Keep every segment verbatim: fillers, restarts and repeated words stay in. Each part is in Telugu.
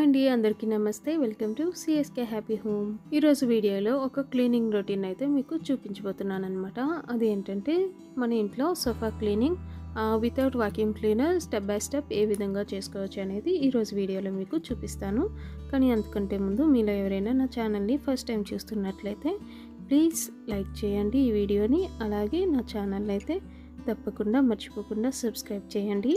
అండి అందరికీ నమస్తే welcome to CSK happy home ఈరోజు వీడియోలో ఒక క్లీనింగ్ రొటీన్ అయితే మీకు చూపించబోతున్నాను అనమాట. అది ఏంటంటే మన ఇంట్లో sofa cleaning without vacuum cleaner step by step ఏ విధంగా చేసుకోవచ్చు అనేది ఈరోజు వీడియోలో మీకు చూపిస్తాను. కానీ అంతకంటే ముందు మీలో ఎవరైనా నా ఛానల్ని ఫస్ట్ టైం చూస్తున్నట్లయితే ప్లీజ్ లైక్ చేయండి ఈ వీడియోని. అలాగే నా ఛానల్ అయితే తప్పకుండా మర్చిపోకుండా సబ్స్క్రైబ్ చేయండి.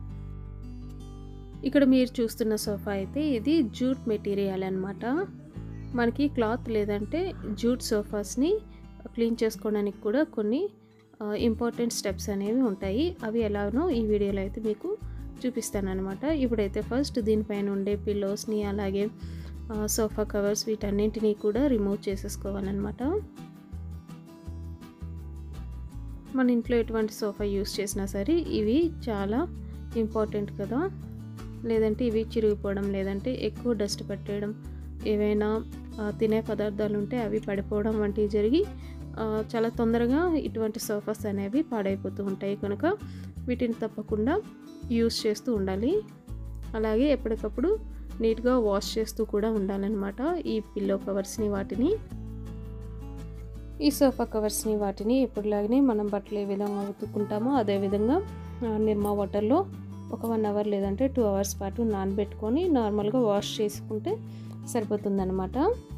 ఇక్కడ మీరు చూస్తున్న సోఫా అయితే ఇది జూట్ మెటీరియల్ అన్నమాట. మనకి క్లాత్ లేదంటే జూట్ సోఫాస్ని క్లీన్ చేసుకోవడానికి కూడా కొన్ని ఇంపార్టెంట్ స్టెప్స్ అనేవి ఉంటాయి. అవి ఎలానో ఈ వీడియోలో అయితే మీకు చూపిస్తాను అనమాట. ఇప్పుడైతే ఫస్ట్ దీనిపైన ఉండే పిల్లోస్ని అలాగే సోఫా కవర్స్ వీటన్నింటినీ కూడా రిమూవ్ చేసేసుకోవాలన్నమాట. మన ఇంట్లో ఎటువంటి సోఫా యూస్ చేసినా సరే ఇవి చాలా ఇంపార్టెంట్ కదా. లేదంటే ఇవి చిరిగిపోవడం, లేదంటే ఎక్కువ డస్ట్ పట్టేయడం, ఏవైనా తినే పదార్థాలు ఉంటే అవి పడిపోవడం వంటివి జరిగి చాలా తొందరగా ఇటువంటి సోఫాస్ అనేవి పాడైపోతూ ఉంటాయి. కనుక వీటిని తప్పకుండా యూస్ చేస్తూ ఉండాలి. అలాగే ఎప్పటికప్పుడు నీట్గా వాష్ చేస్తూ కూడా ఉండాలన్నమాట ఈ పిల్లో కవర్స్ని. వాటిని ఈ సోఫా కవర్స్ని వాటిని ఎప్పటిలాగానే మనం బట్టలు ఏ విధంగా ఉతుక్కుంటామో అదేవిధంగా నిర్మా వాటర్లో ఒక వన్ అవర్ లేదంటే టూ అవర్స్ పాటు నానబెట్టుకొని నార్మల్గా వాష్ చేసుకుంటే సరిపోతుందన్నమాట.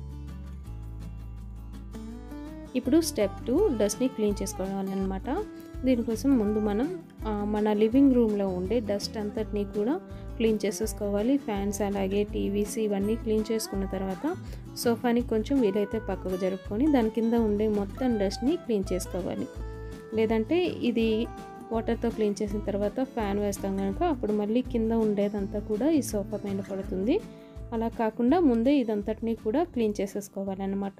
ఇప్పుడు స్టెప్ టూ డస్ట్ని క్లీన్ చేసుకోవాలన్నమాట. దీనికోసం ముందు మనం మన లివింగ్ రూమ్లో ఉండే డస్ట్ అంతటినీ కూడా క్లీన్ చేసేసుకోవాలి. ఫ్యాన్స్ అలాగే టీవీస్ ఇవన్నీ క్లీన్ చేసుకున్న తర్వాత సోఫాని కొంచెం వీలైతే పక్కకు జరుపుకొని దాని కింద ఉండే మొత్తం డస్ట్ని క్లీన్ చేసుకోవాలి. లేదంటే ఇది వాటర్తో క్లీన్ చేసిన తర్వాత ఫ్యాన్ వేస్తాం కనుక అప్పుడు మళ్ళీ కింద ఉండేదంతా కూడా ఈ సోఫా పైన పడుతుంది. అలా కాకుండా ముందే ఇదంతటినీ కూడా క్లీన్ చేసేసుకోవాలన్నమాట.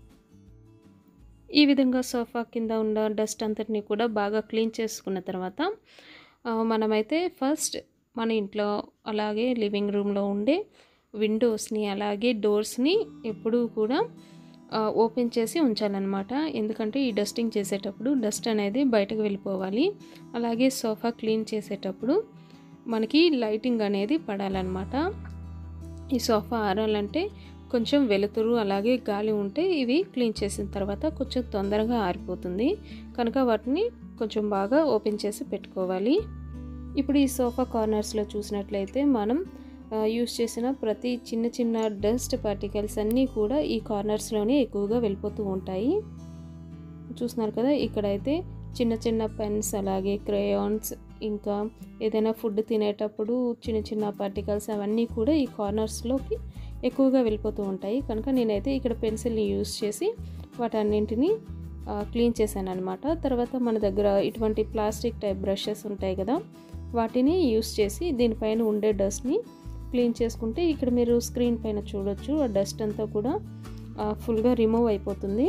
ఈ విధంగా సోఫా కింద ఉన్న డస్ట్ అంతటినీ కూడా బాగా క్లీన్ చేసుకున్న తర్వాత మనమైతే ఫస్ట్ మన ఇంట్లో అలాగే లివింగ్ రూమ్లో ఉండే విండోస్ని అలాగే డోర్స్ని ఎప్పుడూ కూడా ఓపెన్ చేసి ఉంచాలన్నమాట. ఎందుకంటే ఈ డస్టింగ్ చేసేటప్పుడు డస్ట్ అనేది బయటకు వెళ్ళిపోవాలి. అలాగే సోఫా క్లీన్ చేసేటప్పుడు మనకి లైటింగ్ అనేది పడాలన్నమాట. ఈ సోఫా ఆరాలంటే కొంచెం వెలుతురు అలాగే గాలి ఉంటే ఇవి క్లీన్ చేసిన తర్వాత కొంచెం తొందరగా ఆరిపోతుంది. కనుక వాటిని కొంచెం బాగా ఓపెన్ చేసి పెట్టుకోవాలి. ఇప్పుడు ఈ సోఫా కార్నర్స్లో చూసినట్లయితే మనం యూస్ చేసిన ప్రతి చిన్న చిన్న డస్ట్ పార్టికల్స్ అన్నీ కూడా ఈ కార్నర్స్లోనే ఎక్కువగా వెళ్ళిపోతూ ఉంటాయి. చూస్తున్నారు కదా, ఇక్కడైతే చిన్న చిన్న పెన్స్ అలాగే క్రేయాన్స్ ఇంకా ఏదైనా ఫుడ్ తినేటప్పుడు చిన్న చిన్న పార్టికల్స్ అవన్నీ కూడా ఈ కార్నర్స్లోకి ఎక్కువగా వెళ్ళిపోతూ ఉంటాయి. కనుక నేనైతే ఇక్కడ పెన్సిల్ని యూస్ చేసి వాటన్నింటినీ క్లీన్ చేశాను అనమాట. తర్వాత మన దగ్గర ఇటువంటి ప్లాస్టిక్ టైప్ బ్రషెస్ ఉంటాయి కదా, వాటిని యూస్ చేసి దీనిపైన ఉండే డస్ట్ని క్లీన్ చేసుకుంటే ఇక్కడ మీరు స్క్రీన్ పైన చూడొచ్చు ఆ డస్ట్ అంతా కూడా ఫుల్గా రిమూవ్ అయిపోతుంది.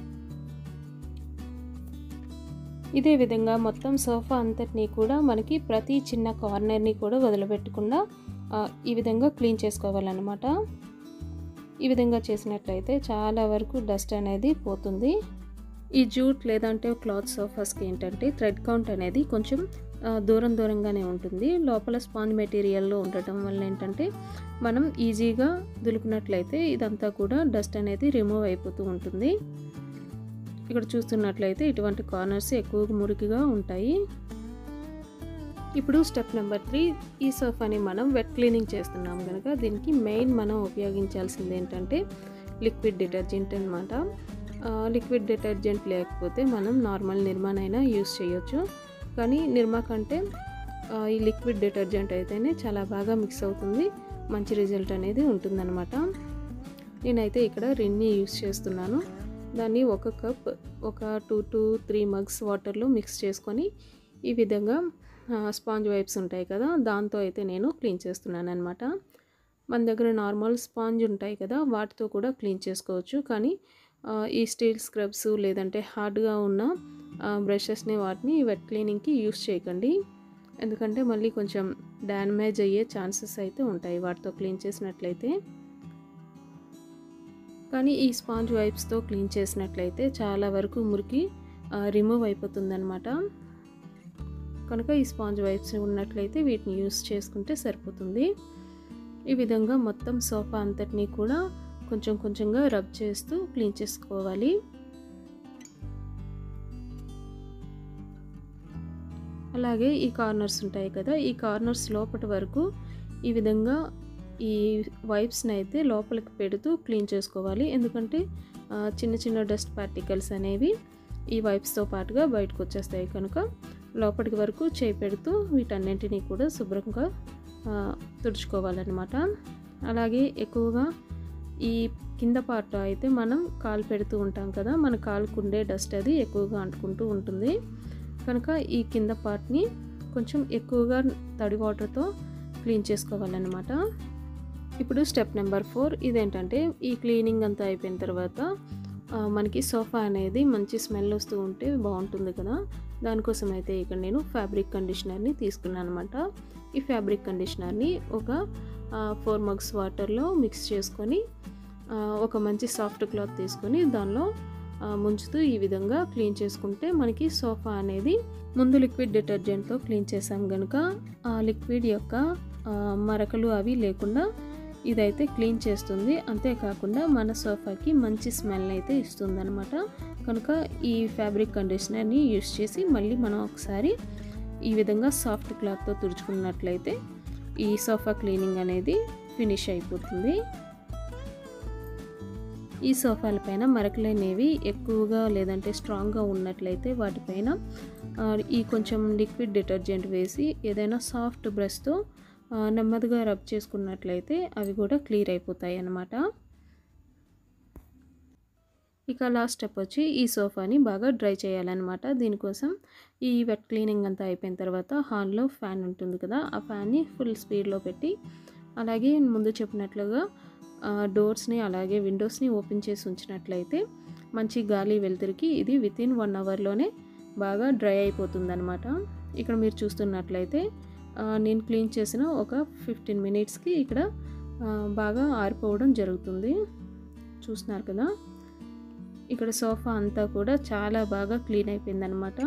ఇదే విధంగా మొత్తం సోఫా అంతటినీ కూడా మనకి ప్రతి చిన్న కార్నర్ని కూడా వదిలిపెట్టకుండా ఈ విధంగా క్లీన్ చేసుకోవాలన్నమాట. ఈ విధంగా చేసినట్లయితే చాలా వరకు డస్ట్ అనేది పోతుంది. ఈ జూట్ లేదంటే క్లాత్ సోఫాస్కి ఏంటంటే థ్రెడ్ కౌంట్ అనేది కొంచెం దూరం దూరంగానే ఉంటుంది. లోపల స్పాంజ్ మెటీరియల్లో ఉండటం వల్ల ఏంటంటే మనం ఈజీగా దులుపునట్లయితే ఇదంతా కూడా డస్ట్ అనేది రిమూవ్ అయిపోతూ ఉంటుంది. ఇక్కడ చూస్తున్నట్లయితే ఇటువంటి కార్నర్స్ ఎక్కువగా మురికిగా ఉంటాయి. ఇప్పుడు స్టెప్ నెంబర్ త్రీ, ఈ సోఫాని మనం వెట్ క్లీనింగ్ చేస్తున్నాం కనుక దీనికి మెయిన్ మనం ఉపయోగించాల్సింది ఏంటంటే లిక్విడ్ డిటర్జెంట్ అన్నమాట. లిక్విడ్ డిటర్జెంట్ లేకపోతే మనం నార్మల్ నిర్మానైనా యూస్ చేయొచ్చు. కానీ నిర్మా కంటే ఈ లిక్విడ్ డిటర్జెంట్ అయితేనే చాలా బాగా మిక్స్ అవుతుంది, మంచి రిజల్ట్ అనేది ఉంటుందన్నమాట. నేనైతే ఇక్కడ రిన్ని యూస్ చేస్తున్నాను. దాన్ని ఒక కప్ ఒక టూ టు త్రీ మగ్స్ వాటర్లో మిక్స్ చేసుకొని ఈ విధంగా స్పాంజ్ వైప్స్ ఉంటాయి కదా దాంతో అయితే నేను క్లీన్ చేస్తున్నాను అనమాట. మన దగ్గర నార్మల్ స్పాంజ్ ఉంటాయి కదా వాటితో కూడా క్లీన్ చేసుకోవచ్చు. కానీ ఈ స్టీల్ స్క్రబ్స్ లేదంటే హార్డ్గా ఉన్న బ్రషెస్ని వాటిని వెట్ క్లీనింగ్కి యూస్ చేయకండి. ఎందుకంటే మళ్ళీ కొంచెం డ్యామేజ్ అయ్యే ఛాన్సెస్ అయితే ఉంటాయి వాటితో క్లీన్ చేసినట్లయితే. కానీ ఈ స్పాంజ్ వైప్స్తో క్లీన్ చేసినట్లయితే చాలా వరకు మురికి రిమూవ్ అయిపోతుందన్నమాట. కనుక ఈ స్పాంజ్ వైప్స్ ఉన్నట్లయితే వీటిని యూస్ చేసుకుంటే సరిపోతుంది. ఈ విధంగా మొత్తం సోఫా అంతటినీ కూడా కొంచెం కొంచెంగా రబ్ చేస్తూ క్లీన్ చేసుకోవాలి. అలాగే ఈ కార్నర్స్ ఉంటాయి కదా, ఈ కార్నర్స్ లోపటి వరకు ఈ విధంగా ఈ వైప్స్ని అయితే లోపలికి పెడుతూ క్లీన్ చేసుకోవాలి. ఎందుకంటే చిన్న చిన్న డస్ట్ పార్టికల్స్ అనేవి ఈ వైప్స్తో పాటుగా బయటకు వచ్చేస్తాయి కనుక లోపలికి వరకు చేయి పెడుతూ వీటన్నింటినీ కూడా శుభ్రంగా తుడుచుకోవాలన్నమాట. అలాగే ఎక్కువగా ఈ కింద పార్ట్ అయితే మనం కాలు పెడుతూ ఉంటాం కదా, మన కాలుకు ఉండే డస్ట్ అది ఎక్కువగా అంటుకుంటూ ఉంటుంది కనుక ఈ కింద పార్ట్ని కొంచెం ఎక్కువగా తడి వాటర్తో క్లీన్ చేసుకోవాలన్నమాట. ఇప్పుడు స్టెప్ నెంబర్ ఫోర్ ఇదేంటంటే ఈ క్లీనింగ్ అంతా అయిపోయిన తర్వాత మనకి సోఫా అనేది మంచి స్మెల్ వస్తూ ఉంటే బాగుంటుంది కదా, దానికోసం అయితే ఇక్కడ నేను ఫ్యాబ్రిక్ కండిషనర్ని తీసుకున్నాను అనమాట. ఈ ఫ్యాబ్రిక్ కండిషనర్ని ఒక ఫోర్ మగ్స్ వాటర్లో మిక్స్ చేసుకొని ఒక మంచి సాఫ్ట్ క్లాత్ తీసుకొని దానిలో ముంచుతూ ఈ విధంగా క్లీన్ చేసుకుంటే మనకి సోఫా అనేది ముందు లిక్విడ్ డిటర్జెంట్తో క్లీన్ చేసాం కనుక ఆ లిక్విడ్ యొక్క మరకలు అవి లేకుండా ఇదైతే క్లీన్ చేస్తుంది. అంతేకాకుండా మన సోఫాకి మంచి స్మెల్ అయితే ఇస్తుంది అనమాట. కనుక ఈ ఫ్యాబ్రిక్ కండిషనర్ని యూస్ చేసి మళ్ళీ మనం ఒకసారి ఈ విధంగా సాఫ్ట్ క్లాత్తో తుడుచుకున్నట్లయితే ఈ సోఫా క్లీనింగ్ అనేది ఫినిష్ అయిపోతుంది. ఈ సోఫాల పైన మరకలు అనేవి ఎక్కువగా లేదంటే స్ట్రాంగ్గా ఉన్నట్లయితే వాటిపైన ఈ కొంచెం లిక్విడ్ డిటర్జెంట్ వేసి ఏదైనా సాఫ్ట్ బ్రష్తో నెమ్మదిగా రబ్ చేసుకున్నట్లయితే అవి కూడా క్లియర్ అయిపోతాయి అన్నమాట. ఇక లాస్ట్ స్టెప్ వచ్చి ఈ సోఫాని బాగా డ్రై చేయాలన్నమాట. దీనికోసం ఈ వెట్ క్లీనింగ్ అంతా అయిపోయిన తర్వాత హాల్లో ఫ్యాన్ ఉంటుంది కదా, ఆ ఫ్యాన్ని ఫుల్ స్పీడ్లో పెట్టి అలాగే ముందు చెప్పినట్లుగా డోర్స్ని అలాగే విండోస్ని ఓపెన్ చేసి ఉంచినట్లయితే మంచి గాలి వెలుతురికి ఇది వితిన్ వన్ అవర్లోనే బాగా డ్రై అయిపోతుంది అనమాట. ఇక్కడ మీరు చూస్తున్నట్లయితే నేను క్లీన్ చేసిన ఒక ఫిఫ్టీన్ మినిట్స్కి ఇక్కడ బాగా ఆరిపోవడం జరుగుతుంది. చూస్తున్నారు కదా, ఇక్కడ సోఫా అంతా కూడా చాలా బాగా క్లీన్ అయిపోయింది అనమాట.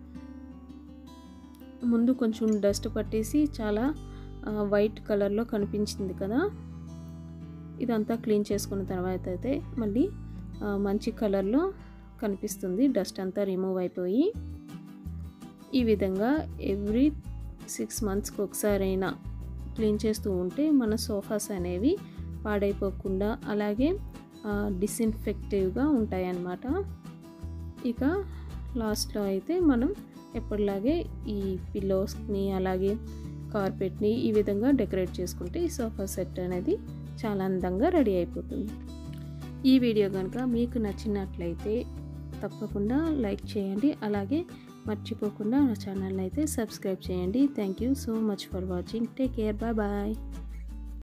ముందు కొంచెం డస్ట్ పట్టేసి చాలా వైట్ కలర్లో కనిపించింది కదా, ఇదంతా క్లీన్ చేసుకున్న తర్వాత అయితే మళ్ళీ మంచి కలర్లో కనిపిస్తుంది. డస్ట్ అంతా రిమూవ్ అయిపోయి ఈ విధంగా ఎవ్రీ సిక్స్ మంత్స్కి ఒకసారైనా క్లీన్ చేస్తూ ఉంటే మన సోఫాస్ అనేవి పాడైపోకుండా అలాగే డిస్ఇన్ఫెక్టివ్గా ఉంటాయి అన్నమాట. ఇక లాస్ట్లో అయితే మనం ఎప్పటిలాగే ఈ పిల్లోస్ని అలాగే కార్పెట్ని ఈ విధంగా డెకరేట్ చేసుకుంటే ఈ సోఫా సెట్ అనేది చాలా అందంగా రెడీ అయిపోతుంది. ఈ వీడియో కనుక మీకు నచ్చినట్లయితే తప్పకుండా లైక్ చేయండి, అలాగే మర్చిపోకుండా నా ఛానల్ని అయితే సబ్స్క్రైబ్ చేయండి. Thank you so much for watching. Take care, bye bye.